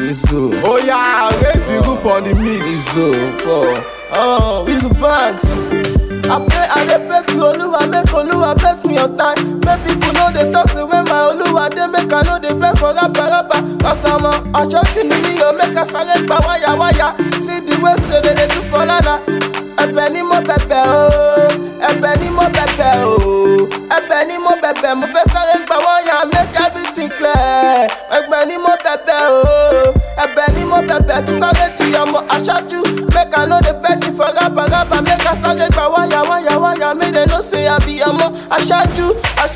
Wizzo. Oh yeah, raise the roof on the mix. Wizzo, oh, Wizzo Banks. I dey pray to Oluwa, make Oluwa bless me on time. Make people know they talk say when my Oluwa dey make I know they pray for rapper. Cause I'm a choking me, you make a silent pa wire. See the way say they do for nana. Ẹ̀bẹ̀ ni mo bẹ̀bẹ̀ o, ẹ̀bẹ̀ ni mo bẹ̀bẹ̀ o, ẹ̀bẹ̀ ni mo bẹ̀bẹ̀, mo fẹ́ sáré gbà wọ́n yà make everything clear. Ẹ̀bẹ̀ ni mo bẹ̀bẹ̀ o, ẹ̀bẹ̀ ni mo bẹ̀bẹ̀, kí sáré di ọmọ aṣáájú. Make I know the bed for rapper, make I sáré gbà wọ́n yà, make they know say I be ọmọ aṣáájú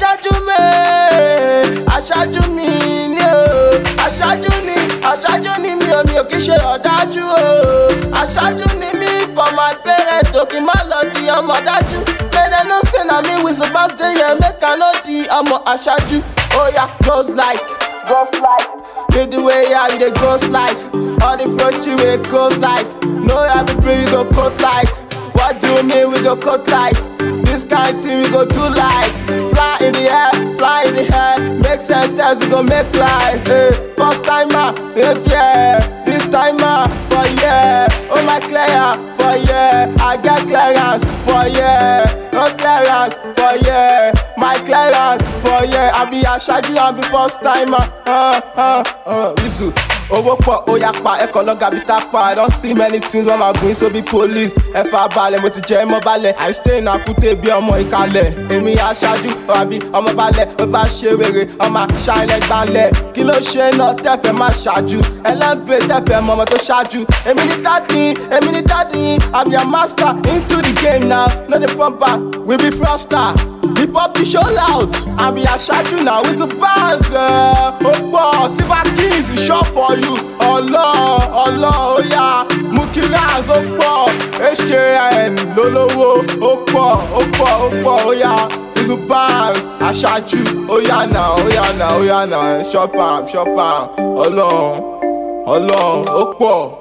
mi ni o, aṣáájú ni mi ò kì í ṣe ọ̀dájú o, aṣáájú ni mi for my parents, okay, my lord, the ọmọ dájú. Then I know say na me Wizzo Banks dey here, make I know the ọmọ aṣáájú. Oh yeah, goes like. With the way how you dey goes like. All the front you wey goes like. No happy pray we go cut like. What do you mean we go cut like? This kind of thing we go do like. Fly in the air, make sense we go make life. First timer, yeah. This timer, for yeah. Oh my Claire, for yeah. I get clearance, for yeah. No clearance, for yeah. My clearance, for yeah. I be aṣáájú, I be first timer. Wizzo. Owó pọ̀ ó yá pa ẹ̀kọ́ lọ́gà bí tápá. I don see many things wọ́n máa gbìn sóbi police. Ẹ̀fà balẹ̀ mo ti jẹ́ mọ́ balẹ̀. I stay in Akute bí ọmọ ìkàlẹ̀. Èmi aṣáájú àbí ọmọ balẹ̀ ó bá ṣe wèrè ọmọ ṣáìlẹ̀ gbalẹ̀. Kí ló ṣe náà tẹ́fẹ̀ máa ṣáájú? Ẹlẹ́bẹ̀ tẹ́fẹ̀ mọ ọmọ tó ṣáájú. Èmi ní dáàdì, I'm your master into the game now. No dey front back, we be fraudster. Hip hop be show loud, I be aṣáájú now. Wizzo Banks, ó pọ̀ Silver Keys is short for you. Allah, oya, Mukiraz ó pọ̀, HKN lólówó ó pọ̀, oya. Wizzo Banks, aṣáájú, oya now, shop am, Ọlọ́run, ó pọ̀.